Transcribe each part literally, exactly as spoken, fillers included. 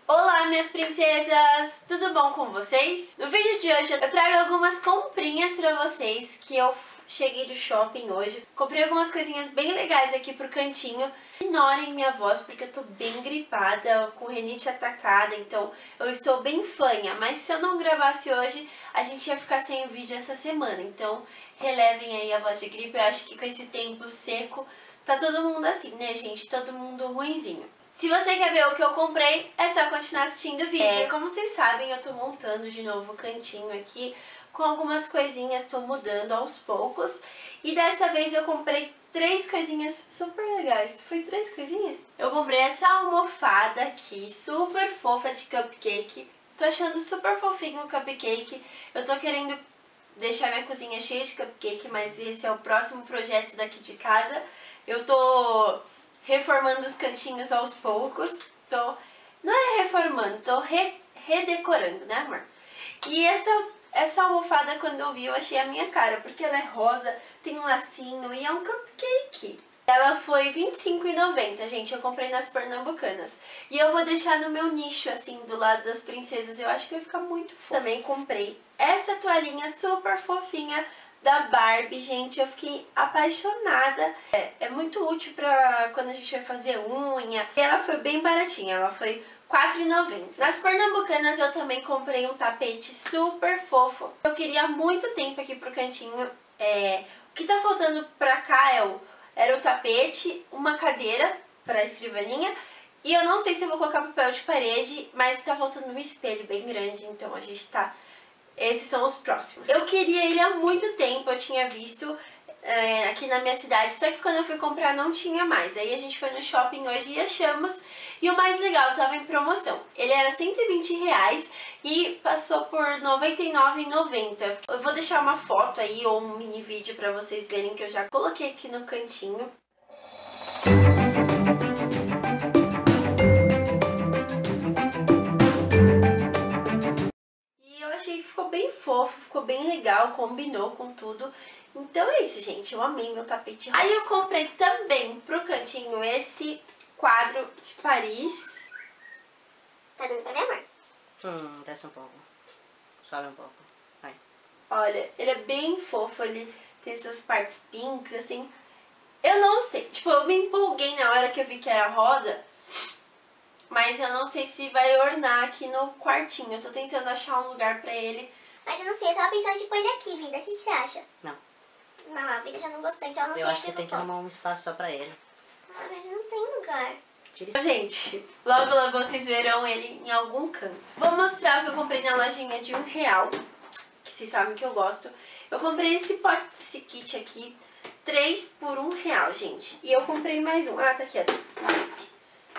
Olá, minhas princesas! Tudo bom com vocês? No vídeo de hoje eu trago algumas comprinhas pra vocês que eu cheguei do shopping hoje. Comprei algumas coisinhas bem legais aqui pro cantinho. Ignorem minha voz porque eu tô bem gripada, com rinite atacada, então eu estou bem fanha. Mas se eu não gravasse hoje, a gente ia ficar sem vídeo essa semana. Então relevem aí a voz de gripe. Eu acho que com esse tempo seco tá todo mundo assim, né, gente? Todo mundo ruinzinho. Se você quer ver o que eu comprei, é só continuar assistindo o vídeo. É, como vocês sabem, eu tô montando de novo o cantinho aqui, com algumas coisinhas, tô mudando aos poucos. E dessa vez eu comprei três coisinhas super legais. Foi três coisinhas? Eu comprei essa almofada aqui, super fofa de cupcake. Tô achando super fofinho o cupcake. Eu tô querendo deixar minha cozinha cheia de cupcake, mas esse é o próximo projeto daqui de casa. Eu tô reformando os cantinhos aos poucos. Tô, não é reformando, tô re, redecorando, né, amor? E essa, essa almofada, quando eu vi, eu achei a minha cara, porque ela é rosa, tem um lacinho e é um cupcake. Ela foi vinte e cinco reais e noventa centavos, gente, eu comprei nas Pernambucanas. E eu vou deixar no meu nicho, assim, do lado das princesas, eu acho que vai ficar muito fofo. Também comprei essa toalhinha super fofinha da Barbie, gente, eu fiquei apaixonada. É, é muito útil pra quando a gente vai fazer unha. E ela foi bem baratinha, ela foi quatro reais e noventa centavos. Nas Pernambucanas eu também comprei um tapete super fofo. Eu queria há muito tempo aqui pro cantinho. É, o que tá faltando pra cá é o, era o tapete, uma cadeira pra escrivaninha. E eu não sei se eu vou colocar papel de parede, mas tá faltando um espelho bem grande, então a gente tá... Esses são os próximos. Eu queria ele há muito tempo, eu tinha visto é, aqui na minha cidade, só que quando eu fui comprar não tinha mais. Aí a gente foi no shopping hoje e achamos. E o mais legal, tava em promoção. Ele era cento e vinte reais e passou por noventa e nove reais e noventa centavos. Eu vou deixar uma foto aí ou um mini vídeo pra vocês verem que eu já coloquei aqui no cantinho. Achei que ficou bem fofo, ficou bem legal, combinou com tudo. Então é isso, gente. Eu amei meu tapete rosa. Aí eu comprei também pro cantinho esse quadro de Paris. Tá dando pra ver, amor? Hum, desce um pouco. Sobe um pouco. Vai. Olha, ele é bem fofo, ele tem essas partes pinks, assim. Eu não sei, tipo, eu me empolguei na hora que eu vi que era rosa. Mas eu não sei se vai ornar aqui no quartinho. Eu tô tentando achar um lugar pra ele. Mas eu não sei, eu tava pensando de pôr ele aqui, Vida. O que você acha? Não. Não, a Vida já não gostou, então eu não eu sei. Eu acho que você tem que arrumar um espaço só pra ele. Ah, mas não tem lugar. Tira Gente, logo logo vocês verão ele em algum canto. Vou mostrar o que eu comprei na lojinha de um real. Que vocês sabem que eu gosto. Eu comprei esse pote, esse kit aqui. Três por um real, gente. E eu comprei mais um. Ah, tá aqui, ó.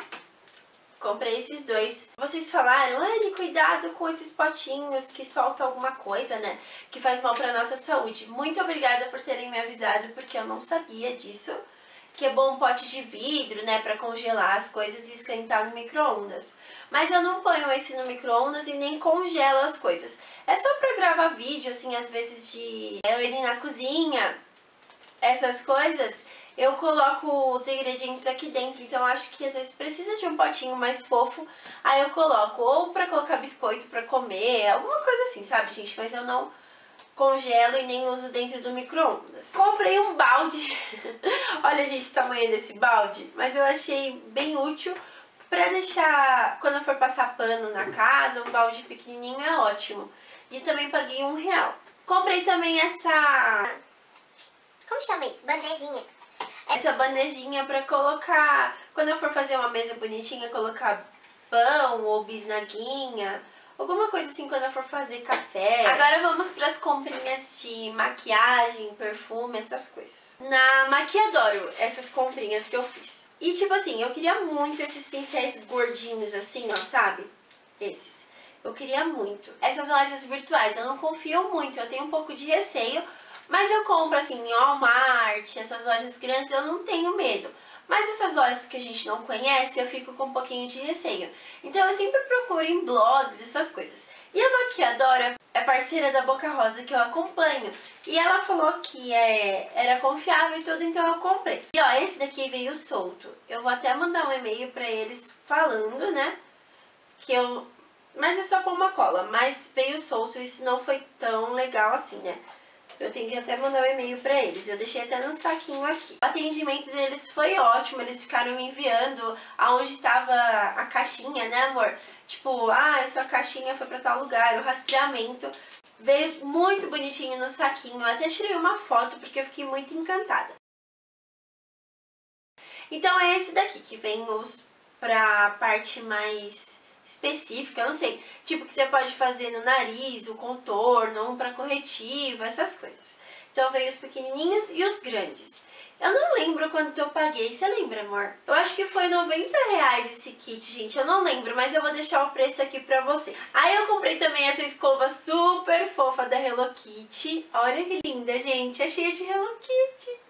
Comprei esses dois. Vocês falaram, Anne, cuidado com esses potinhos que soltam alguma coisa, né? Que faz mal pra nossa saúde. Muito obrigada por terem me avisado, porque eu não sabia disso. Que é bom um pote de vidro, né? Pra congelar as coisas e esquentar no micro-ondas. Mas eu não ponho esse no micro-ondas e nem congelo as coisas. É só pra gravar vídeo, assim, às vezes de eu ir na cozinha, essas coisas... Eu coloco os ingredientes aqui dentro, então acho que às vezes precisa de um potinho mais fofo. Aí eu coloco ou pra colocar biscoito pra comer, alguma coisa assim, sabe, gente? Mas eu não congelo e nem uso dentro do micro-ondas. Comprei um balde. Olha, gente, o tamanho desse balde. Mas eu achei bem útil pra deixar, quando eu for passar pano na casa, um balde pequenininho é ótimo. E também paguei um real. Comprei também essa... Como chama isso? Bandejinha. Essa bandejinha pra colocar, quando eu for fazer uma mesa bonitinha, colocar pão ou bisnaguinha, alguma coisa assim quando eu for fazer café. Agora vamos pras comprinhas de maquiagem, perfume, essas coisas. Na Maquiadoro, essas comprinhas que eu fiz. E tipo assim, eu queria muito esses pincéis gordinhos assim, ó, sabe? Esses. Eu queria muito. Essas lojas virtuais, eu não confio muito, eu tenho um pouco de receio. Mas eu compro assim em Walmart, essas lojas grandes, eu não tenho medo. Mas essas lojas que a gente não conhece, eu fico com um pouquinho de receio. Então eu sempre procuro em blogs, essas coisas. E a Maquiadora é parceira da Boca Rosa que eu acompanho. E ela falou que é, era confiável e tudo, então eu comprei. E ó, esse daqui veio solto. Eu vou até mandar um e-mail pra eles falando, né, que eu... Mas é só pôr uma cola, mas veio solto, isso não foi tão legal assim, né? Eu tenho que até mandar um e-mail pra eles. Eu deixei até no saquinho aqui. O atendimento deles foi ótimo. Eles ficaram me enviando aonde tava a caixinha, né, amor? Tipo, ah, essa caixinha foi pra tal lugar. O rastreamento veio muito bonitinho no saquinho. Eu até tirei uma foto porque eu fiquei muito encantada. Então é esse daqui que vem os pra parte mais específica, eu não sei, tipo que você pode fazer no nariz, o contorno, um pra corretivo, essas coisas. Então veio os pequenininhos e os grandes. Eu não lembro quanto eu paguei, você lembra, amor? Eu acho que foi noventa reais esse kit, gente, eu não lembro, mas eu vou deixar o preço aqui pra vocês. Aí eu comprei também essa escova super fofa da Hello Kitty, olha que linda, gente, é cheia de Hello Kitty.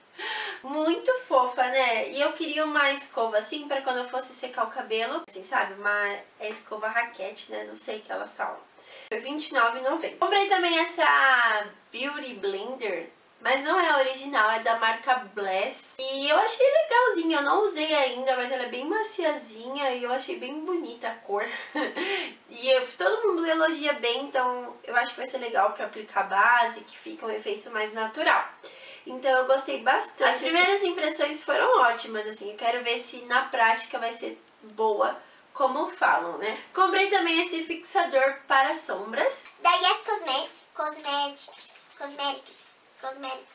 Muito fofa, né? E eu queria uma escova assim pra quando eu fosse secar o cabelo, assim, sabe? Uma escova raquete, né? Não sei que elas falam. Foi vinte e nove reais e noventa centavos. Comprei também essa Beauty Blender, mas não é a original, é da marca Bless. E eu achei legalzinha, eu não usei ainda, mas ela é bem maciazinha e eu achei bem bonita a cor. E eu, todo mundo elogia bem, então eu acho que vai ser legal pra aplicar base, que fica um efeito mais natural. Então eu gostei bastante. As primeiras impressões foram ótimas, assim. Eu quero ver se na prática vai ser boa, como falam, né? Comprei também esse fixador para sombras. Da Yes Cosme Cosmetics. Cosmetics. Cosmetics.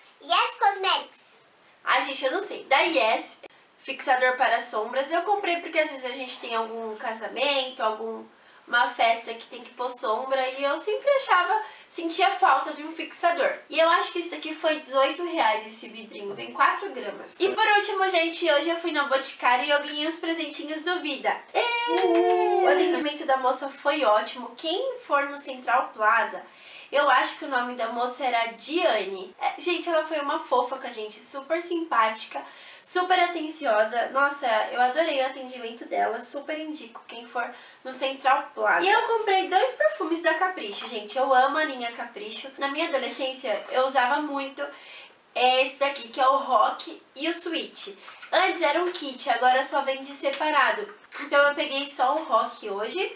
Yes Cosmetics. Ai, gente, eu não sei. Da Yes, fixador para sombras. Eu comprei porque às vezes a gente tem algum casamento, algum... uma festa que tem que pôr sombra e eu sempre achava, sentia falta de um fixador. E eu acho que isso aqui foi dezoito reais esse vidrinho, vem quatro gramas. E por último, gente, hoje eu fui na Boticário e eu ganhei os presentinhos do Vida. Uhum. O atendimento da moça foi ótimo. Quem for no Central Plaza, eu acho que o nome da moça era Diane. É, gente, ela foi uma fofa com a gente, super simpática, super atenciosa. Nossa, eu adorei o atendimento dela, super indico quem for no Central Plaza. E eu comprei dois perfumes da Capricho, gente. Eu amo a linha Capricho. Na minha adolescência, eu usava muito esse daqui, que é o Rock e o Sweet. Antes era um kit, agora só vende separado. Então eu peguei só o Rock hoje,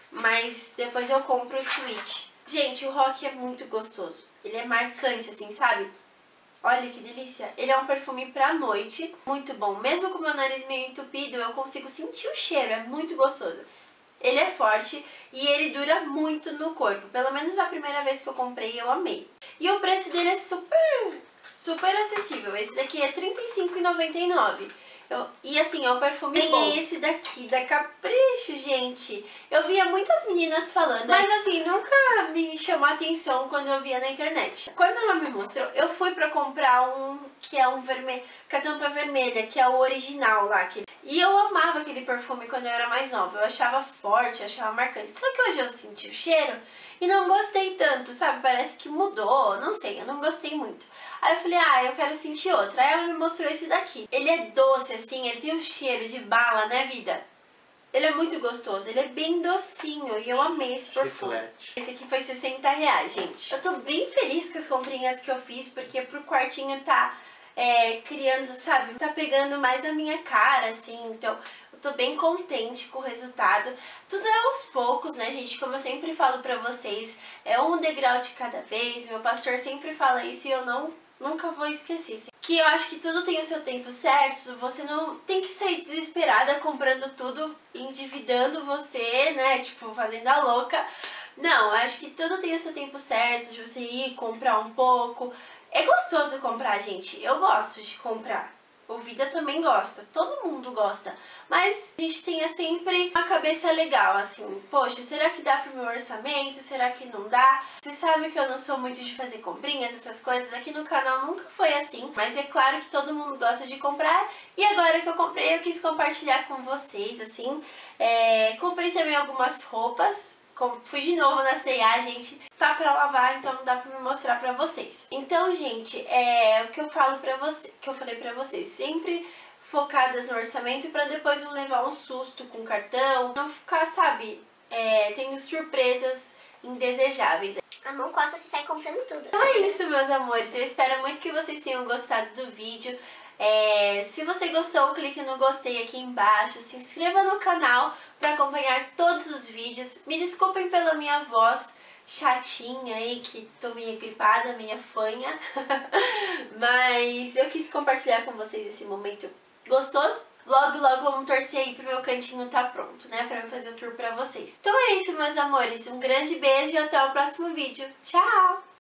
mas depois eu compro o Sweet. Gente, o Rock é muito gostoso. Ele é marcante, assim, sabe? Olha que delícia. Ele é um perfume pra noite, muito bom. Mesmo com o meu nariz meio entupido, eu consigo sentir o cheiro, é muito gostoso. Ele é forte e ele dura muito no corpo. Pelo menos a primeira vez que eu comprei, eu amei. E o preço dele é super, super acessível. Esse daqui é trinta e cinco reais e noventa e nove centavos. Eu, e assim, é um perfume bom. E esse daqui, da Capricho, gente. Eu via muitas meninas falando, mas assim, nunca me chamou a atenção quando eu via na internet. Quando ela me mostrou, eu fui pra comprar um que é um vermelho, com a tampa vermelha, que é o original lá. Que... E eu amava aquele perfume quando eu era mais nova. Eu achava forte, eu achava marcante. Só que hoje eu senti o cheiro e não gostei tanto, sabe? Parece que mudou, não sei, eu não gostei muito. Aí eu falei, ah, eu quero sentir outra. Aí ela me mostrou esse daqui. Ele é doce, assim, ele tem um cheiro de bala, né, Vida? Ele é muito gostoso, ele é bem docinho e eu amei esse perfume. Chiflete. Esse aqui foi sessenta reais, gente. Eu tô bem feliz com as comprinhas que eu fiz, porque pro quartinho tá é, criando, sabe? Tá pegando mais a minha cara, assim, então... Eu tô bem contente com o resultado. Tudo é aos poucos, né, gente? Como eu sempre falo pra vocês, é um degrau de cada vez. Meu pastor sempre fala isso e eu não, nunca vou esquecer. Que eu acho que tudo tem o seu tempo certo. Você não tem que sair desesperada comprando tudo, endividando você, né? Tipo, fazendo a louca. Não, eu acho que tudo tem o seu tempo certo, de você ir comprar um pouco. É gostoso comprar, gente. Eu gosto de comprar. O Vida também gosta, todo mundo gosta, mas a gente tenha sempre uma cabeça legal, assim, poxa, será que dá pro meu orçamento, será que não dá? Você sabe que eu não sou muito de fazer comprinhas, essas coisas, aqui no canal nunca foi assim, mas é claro que todo mundo gosta de comprar, e agora que eu comprei eu quis compartilhar com vocês, assim, é, comprei também algumas roupas. Fui de novo na C e A, gente, tá pra lavar, então não dá pra me mostrar pra vocês. Então, gente, é o que eu falo pra você, que eu falei pra vocês, sempre focadas no orçamento pra depois não levar um susto com cartão, não ficar, sabe, é, tendo surpresas indesejáveis. A mão coça, você sai comprando tudo. Então é isso, meus amores, eu espero muito que vocês tenham gostado do vídeo. É, se você gostou, clique no gostei aqui embaixo, se inscreva no canal, para acompanhar todos os vídeos. Me desculpem pela minha voz chatinha aí, que tô meio gripada, meio fanha. Mas eu quis compartilhar com vocês esse momento gostoso. Logo, logo vamos torcer aí pro meu cantinho tá pronto, né? Pra eu fazer o tour pra vocês. Então é isso, meus amores. Um grande beijo e até o próximo vídeo. Tchau!